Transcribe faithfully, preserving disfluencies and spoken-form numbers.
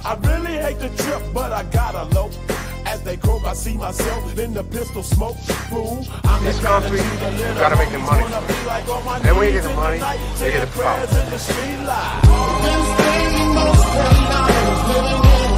I really hate the trip, but I gotta low. As they croak, I see myself in the pistol smoke. Fool, I'm this country, you gotta make the money. Then when you get the money, you get the power.